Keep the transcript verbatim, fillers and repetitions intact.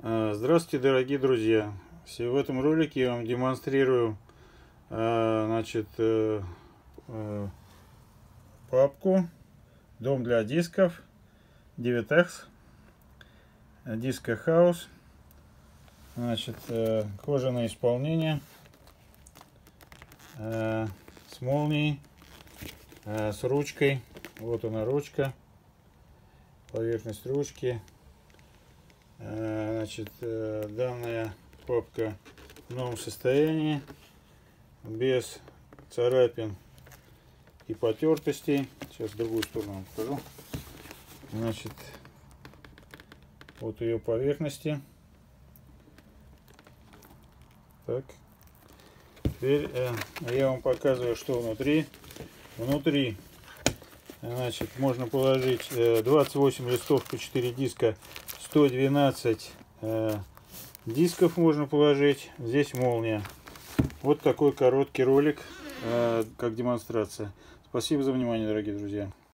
Здравствуйте, дорогие друзья! В этом ролике я вам демонстрирую значит, папку «Дом для дисков» девять Disco House. Значит, кожаное исполнение с молнией, с ручкой. Вот она, ручка, поверхность ручки. Значит, данная папка в новом состоянии, без царапин и потертостей. Сейчас другую сторону вам покажу. Значит, вот ее поверхности. Так, теперь э, я вам показываю, что внутри. Внутри, значит, можно положить э, двадцать восемь листов по четыре диска, сто двенадцать э, дисков можно положить. Здесь молния. Вот такой короткий ролик, э, как демонстрация. Спасибо за внимание, дорогие друзья.